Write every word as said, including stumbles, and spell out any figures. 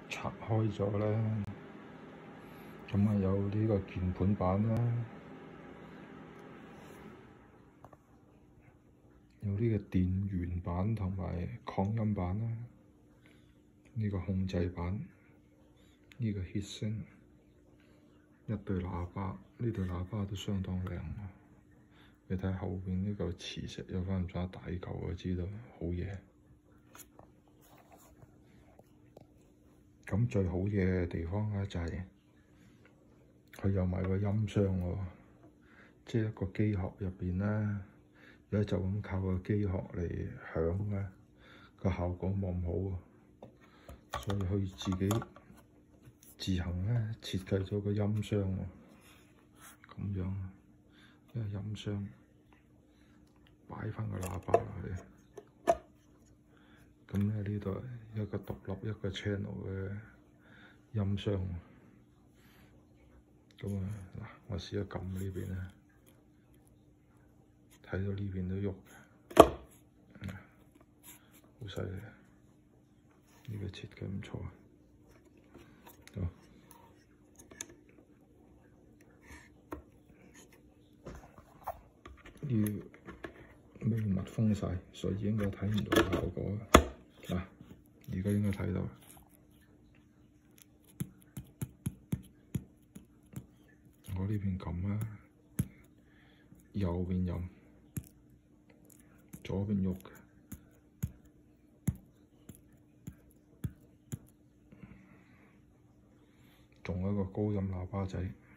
拆開咗啦，咁啊有呢個鍵盤板啦，有呢個電源板同埋擴音板啦，呢個控制板，呢個 heatsink，一對喇叭，呢對喇叭都相當靚啊！你睇後邊呢嚿磁石有翻咁上下大嚿，我知道好嘢。咁最好嘢嘅地方咧就係佢有埋個音箱喎，即係一個機殼入邊咧，如果就咁靠個機殼嚟響咧，個效果冇咁好啊，所以佢自己自行咧設計咗個音箱喎，咁樣一個音箱擺翻個喇叭落去，咁咧呢度一個獨立一個 channel 嘅音箱，咁啊嗱，我試下撳呢邊咧，睇到呢邊都喐嘅，好犀利，呢個設計唔錯啊！好，要微密封晒，所以應該睇唔到效果嘅。嗱，而家應該睇到。我呢邊撳啦，右邊撳，左邊喐嘅，仲有一個高音喇叭仔。